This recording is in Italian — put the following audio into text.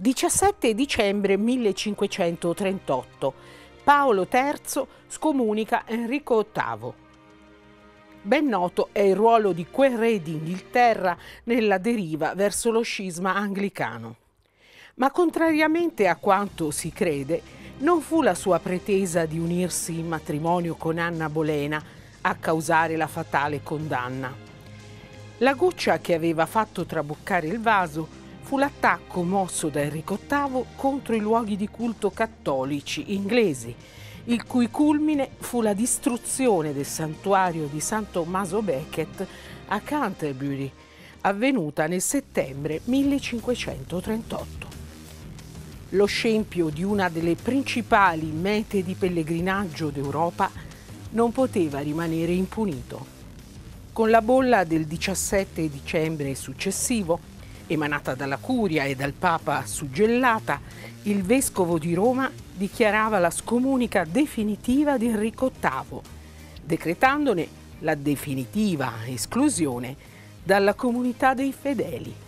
17 dicembre 1538. Paolo III scomunica Enrico VIII. Ben noto è il ruolo di quel re d'Inghilterra nella deriva verso lo scisma anglicano. Ma contrariamente a quanto si crede, non fu la sua pretesa di unirsi in matrimonio con Anna Bolena a causare la fatale condanna. La goccia che aveva fatto traboccare il vaso fu l'attacco mosso da Enrico VIII contro i luoghi di culto cattolici inglesi, il cui culmine fu la distruzione del santuario di San Tommaso Becket a Canterbury, avvenuta nel settembre 1538. Lo scempio di una delle principali mete di pellegrinaggio d'Europa non poteva rimanere impunito. Con la bolla del 17 dicembre successivo, emanata dalla Curia e dal Papa suggellata, il Vescovo di Roma dichiarava la scomunica definitiva di Enrico VIII, decretandone la definitiva esclusione dalla comunità dei fedeli.